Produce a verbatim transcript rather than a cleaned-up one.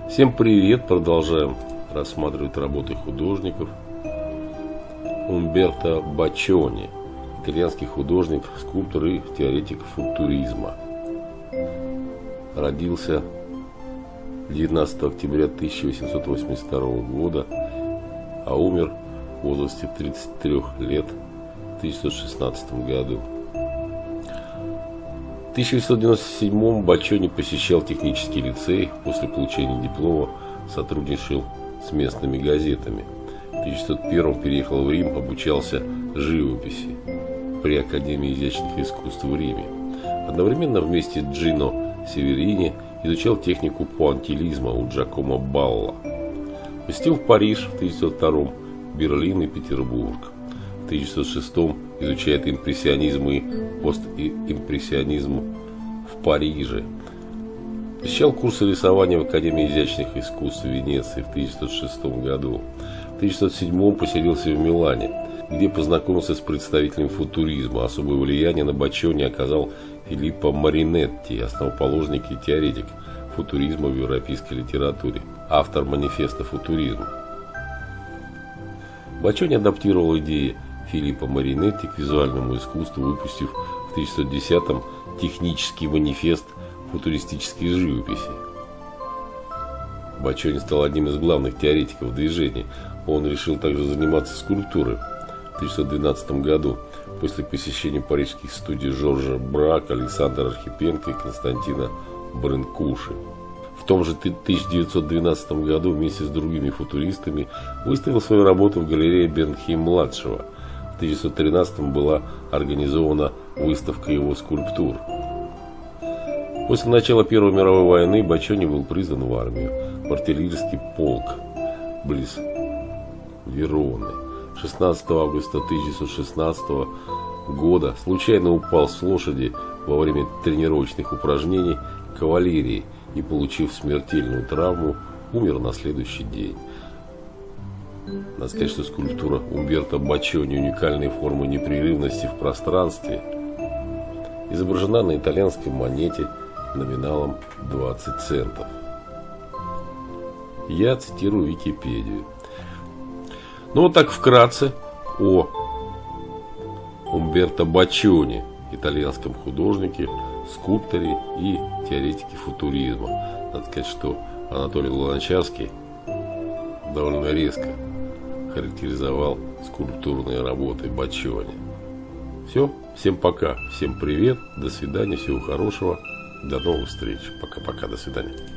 Всем привет! Продолжаем рассматривать работы художников. Умберто Баччони, итальянский художник, скульптор и теоретик футуризма. Родился девятнадцатого октября тысяча восемьсот восемьдесят второго года, а умер в возрасте тридцати трёх лет в тысяча девятьсот шестнадцатом году. В тысяча восемьсот девяносто седьмом Баччони посещал технический лицей, после получения диплома сотрудничал с местными газетами. В тысяча девятьсот первом переехал в Рим, обучался живописи при Академии изящных искусств в Риме. Одновременно вместе с Джино Северини изучал технику пуантилизма у Джакомо Балла. Посетил в Париж в тысяча девятьсот втором, Берлин и Петербург. В тысяча девятьсот шестом изучает импрессионизм и постимпрессионизм в Париже. Посещал курсы рисования в Академии изящных искусств в Венеции в тысяча девятьсот шестом году. В тысяча девятьсот седьмом поселился в Милане, где познакомился с представителем футуризма. Особое влияние на Баччони оказал Филиппо Маринетти, основоположник и теоретик футуризма в европейской литературе, автор манифеста футуризма. Баччони адаптировал идеи Филиппо Маринетти к визуальному искусству, выпустив в тысяча девятьсот десятом технический манифест футуристической живописи. Баччони стал одним из главных теоретиков движения. Он решил также заниматься скульптурой в тысяча девятьсот двенадцатом году, после посещения парижских студий Жоржа Брака, Александра Архипенко и Константина Брынкуши. В том же тысяча девятьсот двенадцатом году вместе с другими футуристами выставил свою работу в галерее Бенхейм-младшего. В тысяча девятьсот тринадцатом была организована выставка его скульптур. После начала Первой мировой войны Баччони был призван в армию, в артиллерийский полк близ Вероны. шестнадцатого августа тысяча девятьсот шестнадцатого года случайно упал с лошади во время тренировочных упражнений кавалерии и, получив смертельную травму, умер на следующий день. Надо сказать, что скульптура Умберто Баччони уникальной формы непрерывности в пространстве изображена на итальянской монете номиналом двадцать центов. Я цитирую Википедию. Ну вот так вкратце о Умберто Баччони, итальянском художнике, скульпторе и теоретике футуризма. Надо сказать, что Анатолий Луначарский довольно резко характеризовал скульптурные работы Баччони. Все, всем пока, всем привет, до свидания, всего хорошего, до новых встреч, пока-пока, до свидания.